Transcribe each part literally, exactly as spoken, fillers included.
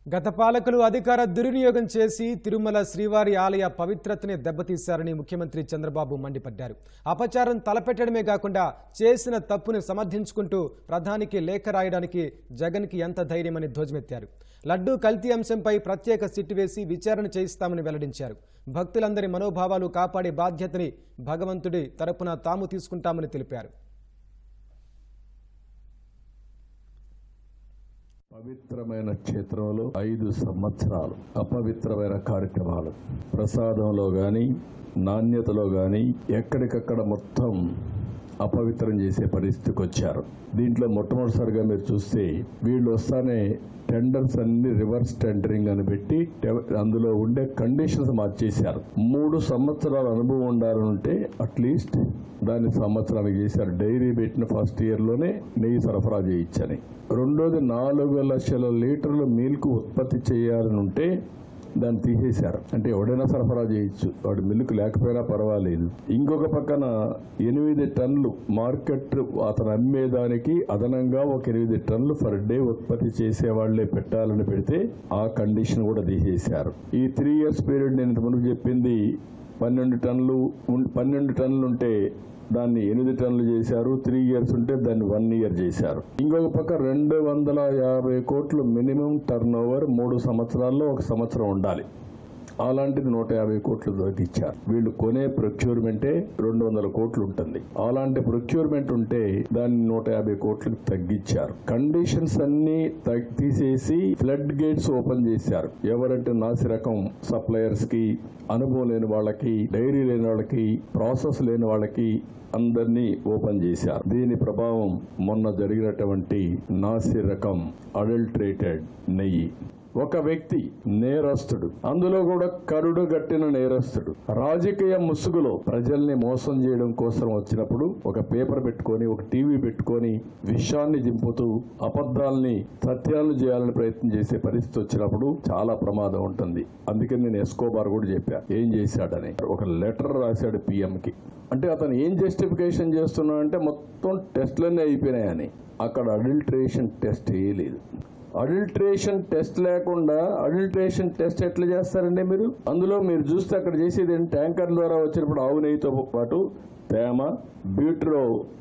గత పాలకులు అధికార దుర్వినియోగం చేసి తిరుమల శ్రీవారి ఆలయ పవిత్రతని దెబ్బతీశారని ముఖ్యమంత్రి చంద్రబాబు మండిపడ్డారు. అపచారం తలపెట్టడమే కాకుండా చేసిన తప్పుని సమర్థించుకుంటూ ప్రధానికి లేఖ రాయడానికి జగన్కి ఎంత ధైర్యమని ధ్వజమెత్తారు. లడ్డూ కల్తీ అంశంపై ప్రత్యేక సిట్టు వేసి విచారణ చేయిస్తామని వెల్లడించారు. భక్తులందరి మనోభావాలు కాపాడే బాధ్యతని భగవంతుడి తరపున తాము తీసుకుంటామని తెలిపారు. పవిత్రమైన క్షేత్రంలో ఐదు సంవత్సరాలు అపవిత్రమైన కార్యక్రమాలు, ప్రసాదంలో గాని నాణ్యతలో గాని ఎక్కడికక్కడ మొత్తం అపవిత్రం చేసే పరిస్థితికి వచ్చారు. దీంట్లో మొట్టమొదటిసారిగా మీరు చూస్తే వీళ్ళు వస్తానే టెండర్స్ అన్ని రివర్స్ టెండరింగ్ అని పెట్టి అందులో ఉండే కండిషన్స్ మార్చేశారు. మూడు సంవత్సరాల అనుభవం ఉండాలంటే అట్లీస్ట్ దాన్ని సంవత్సరానికి చేశారు. డైరీ పెట్టిన ఫస్ట్ ఇయర్ లోనే నెయ్యి సరఫరా చేయించని. రెండోది నాలుగు లక్షల లీటర్ల మిల్క్ ఉత్పత్తి చేయాలని ఉంటే దాన్ని తీసేశారు. అంటే ఎవడైనా సరఫరా చేయొచ్చు, వాడు మిల్క్ లేకపోయినా పర్వాలేదు. ఇంకొక పక్కన ఎనిమిది టన్నులు మార్కెట్ అతను అమ్మేదానికి అదనంగా ఒక ఎనిమిది టన్నులు పర్ డే ఉత్పత్తి చేసే వాళ్లే పెట్టాలని పెడితే ఆ కండిషన్ కూడా తీసేశారు. ఈ త్రీ ఇయర్స్ పీరియడ్ నేను ముందు చెప్పింది పన్నెండు టన్నులు పన్నెండు టన్నులు ఉంటే దాన్ని ఎనిమిది టన్నులు చేశారు. త్రీ ఇయర్స్ ఉంటే దాన్ని వన్ ఇయర్ చేశారు. ఇంకొక పక్క రెండు వందల యాభై కోట్లు మినిమం టర్న్ ఓవర్ మూడు సంవత్సరాల్లో ఒక సంవత్సరం ఉండాలి. అలాంటిది నూట యాభై కోట్లు దొరికిచ్చారు. వీళ్ళు కొనే ప్రొక్యూర్మెంటే రెండు వందల కోట్లు ఉంటుంది. అలాంటి ప్రొక్యూర్మెంట్ ఉంటే దాన్ని నూట యాభై కోట్లకు తగ్గించారు. కండిషన్స్ అన్ని తీసేసి ఫ్లడ్ గేట్స్ ఓపెన్ చేశారు. ఎవరంటే నాసి రకం సప్లయర్స్ కి, అనుభవం లేని వాళ్ళకి, డైరీ లేని వాళ్ళకి, ప్రాసెస్ లేని వాళ్ళకి అందరినీ ఓపెన్ చేశారు. దీని ప్రభావం మొన్న జరిగినటువంటి నాసి రకం అడల్ట్రేటెడ్ నెయ్యి. ఒక వ్యక్తి నేరస్తుడు, అందులో కూడా కరుడు గట్టిన నేరస్తుడు, రాజకీయ ముసుగులో ప్రజల్ని మోసం చేయడం కోసం వచ్చినప్పుడు ఒక పేపర్ పెట్టుకొని ఒక టీవీ పెట్టుకొని విషయాన్ని దింపుతూ అబద్ధాలని సత్యాలను చేయాలని ప్రయత్నం చేసే పరిస్థితి వచ్చినప్పుడు చాలా ప్రమాదం ఉంటుంది. అందుకని నేను ఎస్కోబార్ కూడా చెప్పా ఏం చేశాడని. ఒక లెటర్ రాశాడు పీఎం కి. అంటే అతను ఏం జస్టిఫికేషన్ చేస్తున్నా అంటే మొత్తం టెస్ట్లన్నీ అయిపోయినాయని. అక్కడ అడల్ట్రేషన్ టెస్ట్ వేయలేదు. అడల్ట్రేషన్ టెస్ట్ లేకుండా అడల్ట్రేషన్ టెస్ట్ ఎట్లా చేస్తారండి మీరు? అందులో మీరు చూస్తే అక్కడ చేసేది ట్యాంకర్ ద్వారా వచ్చినప్పుడు ఆవు నెయ్యితో పాటు తేమ, బ్యూట్రో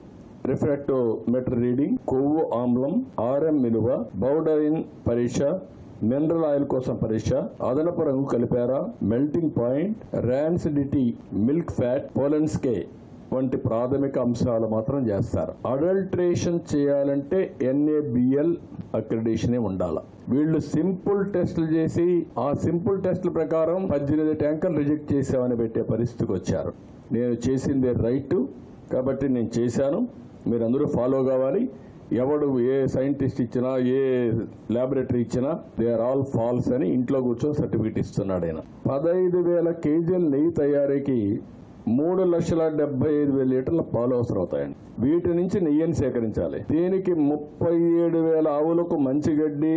రిఫ్రాక్టోమీటర్ రీడింగ్, కొవ్వు ఆమ్లం, ఆర్ఎం విలువ, బౌడరిన్ పరీక్ష, మినరల్ ఆయిల్ కోసం పరీక్ష, అదనపు రంగు కలిపారా, melting point, rancidity, milk fat, Polenske వంటి ప్రాథమిక అంశాలు మాత్రం చేస్తారు. అడల్ట్రేషన్ చేయాలంటే ఎన్ఏబిఎల్ అక్రిడిటేషనే ఉండాలి. వీళ్ళు సింపుల్ టెస్టులు చేసి ఆ సింపుల్ టెస్టుల ప్రకారం పద్దెనిమిది ట్యాంకర్లు రిజెక్ట్ చేసామని పెట్టే పరిస్థితికి వచ్చారు. నేను చేసిందే రైట్ కాబట్టి నేను చేశాను, మీరందరూ ఫాలో కావాలి. ఎవడు ఏ సైంటిస్ట్ ఇచ్చినా ఏ ల్యాబొరేటరీ ఇచ్చినా దే ఆర్ ఆల్ ఫాల్స్ అని ఇంట్లో కూర్చొని సర్టిఫికేట్ ఇస్తున్నాడు ఆయన. పదహైదు వేల కేజీల నెయ్యి తయారీకి మూడు లక్షల డెబ్బై ఐదు వేల లీటర్ల పాలు అవసరం అవుతాయండి. వీటి నుంచి నెయ్యిని సేకరించాలి. దీనికి ముప్పై ఏడు వేల ఆవులకు మంచి గడ్డి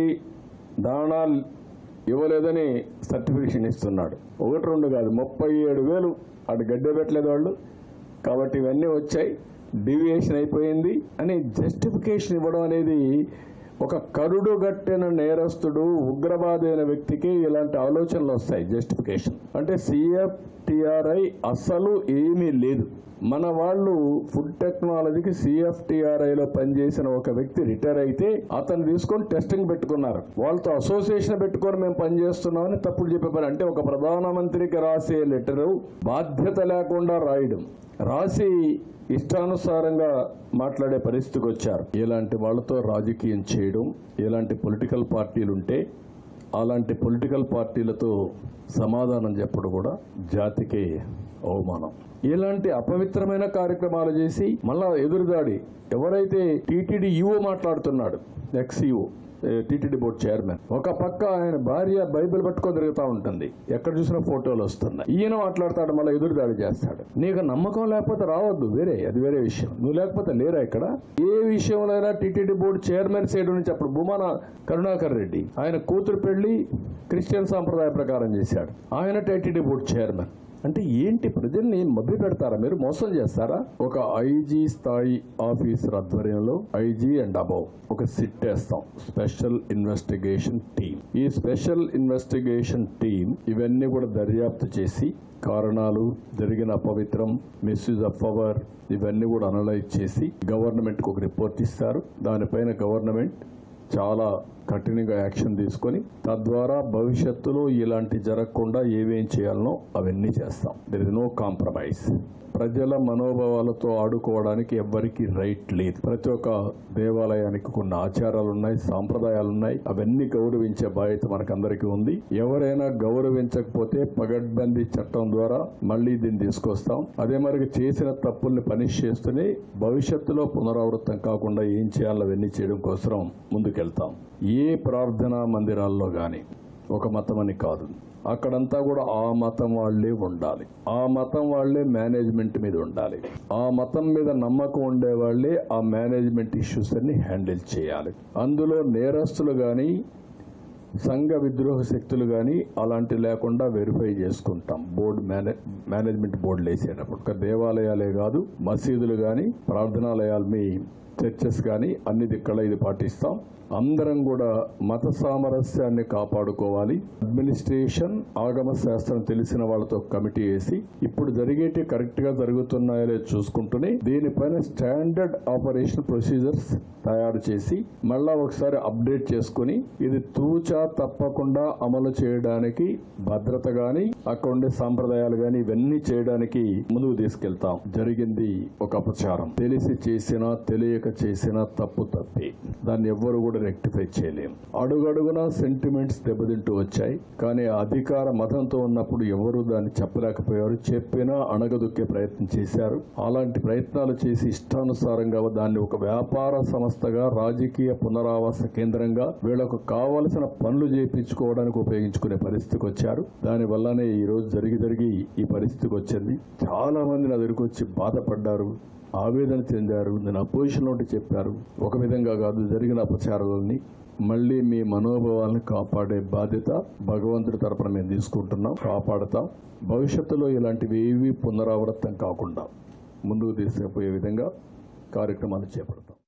దాణా ఇవ్వలేదని సర్టిఫికేషన్ ఇస్తున్నాడు. ఒకటి రెండు కాదు, ముప్పై ఏడు వేలు అటు గడ్డి పెట్టలేదు వాళ్ళు. కాబట్టి ఇవన్నీ వచ్చాయి, డీవియేషన్ అయిపోయింది అని జస్టిఫికేషన్ ఇవ్వడం అనేది ఒక కరుడు గట్టిన నేరస్తుడు, ఉగ్రవాది అయిన వ్యక్తికి ఇలాంటి ఆలోచనలు వస్తాయి. జస్టిఫికేషన్ అంటే సిఎఫ్టిఆర్ఐ అసలు ఏమీ లేదు. మన వాళ్ళు ఫుడ్ టెక్నాలజీకి సిఎఫ్టిఆర్ఐలో పనిచేసిన ఒక వ్యక్తి రిటైర్ అయితే అతను తీసుకొని టెస్టింగ్ పెట్టుకున్నారు. వాళ్ళతో అసోసియేషన్ పెట్టుకొని మేము పనిచేస్తున్నామని తప్పుడు చెప్పారు. అంటే ఒక ప్రధానమంత్రికి రాసే లెటరు బాధ్యత లేకుండా రాయడం, రాసి ఇష్టానుసారంగా మాట్లాడే పరిస్థితికి వచ్చారు. ఇలాంటి వాళ్ళతో రాజకీయం చేయడం, ఇలాంటి పొలిటికల్ పార్టీలు ఉంటే అలాంటి పొలిటికల్ పార్టీలతో సమాధానం చెప్పడం కూడా జాతికే అవమానం. ఇలాంటి అపవిత్రమైన కార్యక్రమాలు చేసి మళ్ళా ఎదురుదాడి. ఎవరైతే టీటీడీ ఈఓ మాట్లాడుతున్నాడు, ex EO TTD board chairman, ఒక పక్క ఆయన భార్య బైబిల్ పట్టుకొని తిరుగుతూ ఉంటుంది, ఎక్కడ చూసినా ఫోటోలు వస్తున్నాయి. ఈయన మాట్లాడతాడు, మళ్ళీ ఎదురుదాడి చేస్తాడు. నీకు నమ్మకం లేకపోతే రావద్దు, వేరే అది వేరే విషయం. నువ్వు లేకపోతే లేరా ఇక్కడ? ఏ విషయంలో టీటీడీ బోర్డు చైర్మన్ సైడ్ నుంచి అప్పుడు భూమాన కరుణాకర్ రెడ్డి ఆయన కూతురు పెళ్లి క్రిస్టియన్ సాంప్రదాయ ప్రకారం చేశాడు. ఆయన టీటీడీ బోర్డు చైర్మన్. అంటే ఏంటి, ప్రజల్ని మభ్య పెడతారా మీరు, మోసం చేస్తారా? ఒక ఐజీ స్థాయి ఆఫీసర్ ఆధ్వర్యంలో ఐజీ అండ్ అబౌవ్ ఒక సిట్ వేస్తాం, స్పెషల్ ఇన్వెస్టిగేషన్ టీం. ఈ స్పెషల్ ఇన్వెస్టిగేషన్ టీం ఇవన్నీ కూడా దర్యాప్తు చేసి కారణాలు, జరిగిన అపవిత్రం, మిస్యూజ్ ఆఫ్ పవర్ ఇవన్నీ కూడా అనలైజ్ చేసి గవర్నమెంట్కి ఒక రిపోర్ట్ ఇస్తారు. దానిపైన గవర్నమెంట్ చాలా కఠినంగా యాక్షన్ తీసుకొని తద్వారా భవిష్యత్తులో ఇలాంటి జరగకుండా ఏమేం చేయాలనో అవన్నీ చేస్తాం. There is no compromise. ప్రజల మనోభావాలతో ఆడుకోవడానికి ఎవ్వరికి రైట్ లేదు. ప్రతి ఒక్క దేవాలయానికి కొన్ని ఆచారాలు ఉన్నాయి, సాంప్రదాయాలు ఉన్నాయి. అవన్నీ గౌరవించే బాధ్యత మనకందరికీ ఉంది. ఎవరైనా గౌరవించకపోతే పగడ్బందీ చట్టం ద్వారా మళ్లీ దీన్ని తీసుకొస్తాం. అదే మరి చేసిన తప్పుల్ని పనిష్ చేస్తూనే భవిష్యత్తులో పునరావృతం కాకుండా ఏం చేయాలో అవన్నీ చేయడం కోసం ముందుకెళ్తాం. ఏ ప్రార్థనా మందిరాల్లో గాని ఒక మతం అని కాదు, అక్కడంతా కూడా ఆ మతం వాళ్లే ఉండాలి. ఆ మతం వాళ్లే మేనేజ్మెంట్ మీద ఉండాలి. ఆ మతం మీద నమ్మకం ఉండే వాళ్లే ఆ మేనేజ్మెంట్ ఇష్యూస్ అన్ని హ్యాండిల్ చేయాలి. అందులో నేరస్తులు గాని సంఘ విద్రోహ శక్తులు గాని అలాంటి లేకుండా వెరిఫై చేసుకుంటాం. బోర్డు మేనే మేనేజ్మెంట్ బోర్డులు వేసేటప్పుడు ఒక దేవాలయాలే కాదు, మసీదులు గాని, ప్రార్థనాలయాలు, మీ చర్చెస్ కానీ అన్ని దిక్కల ఇది పాటిస్తాం. అందరం కూడా మత సామరస్యాన్ని కాపాడుకోవాలి. అడ్మినిస్ట్రేషన్, ఆగమ శాస్త్రం తెలిసిన వాళ్ళతో కమిటీ వేసి ఇప్పుడు జరిగేటి కరెక్ట్ గా జరుగుతున్నాయో లేదో చూసుకుంటూనే దీనిపైన స్టాండర్డ్ ఆపరేషన్ ప్రొసీజర్స్ తయారు చేసి మళ్ళా ఒకసారి అప్డేట్ చేసుకుని ఇది తూచా తప్పకుండా అమలు చేయడానికి భద్రత గాని అక్కడ ఉండే సాంప్రదాయాలు గాని ఇవన్నీ చేయడానికి ముందుకు తీసుకెళ్తాం. జరిగింది ఒక అపచారం, తెలిసి చేసినా తెలియక చేసినా తప్పు తప్పి, దాన్ని ఎవ్వరు కూడా రెక్టిఫై చేయలేం. అడుగడుగునా సెంటిమెంట్స్ దెబ్బతింటూ వచ్చాయి. కానీ అధికార మతంతో ఉన్నప్పుడు ఎవరు దాన్ని చెప్పలేకపోయారు. చెప్పినా అణగదొక్కే ప్రయత్నం చేశారు. అలాంటి ప్రయత్నాలు చేసి ఇష్టానుసారంగా దాన్ని ఒక వ్యాపార సంస్థగా, రాజకీయ పునరావాస కేంద్రంగా వీళ్లకు కావలసిన పనులు చేయించుకోవడానికి ఉపయోగించుకునే పరిస్థితికి వచ్చారు. దాని వల్లనే ఈ రోజు జరిగి జరిగి ఈ పరిస్థితికి వచ్చింది. చాలా మంది నా దగ్గరికి వచ్చి బాధపడ్డారు, ఆవేదన చెందారు. నేను అపోజిషన్లో ఉంటే చెప్పారు. ఒక విధంగా కాదు, జరిగిన అపచారాలని మళ్ళీ మీ మనోభావాలను కాపాడే బాధ్యత భగవంతుడి తరపున మేము తీసుకుంటున్నాం, కాపాడుతాం. భవిష్యత్తులో ఇలాంటివి ఏవి పునరావృతం కాకుండా ముందుకు తీసుకుపోయే విధంగా కార్యక్రమాలు చేపడతాం.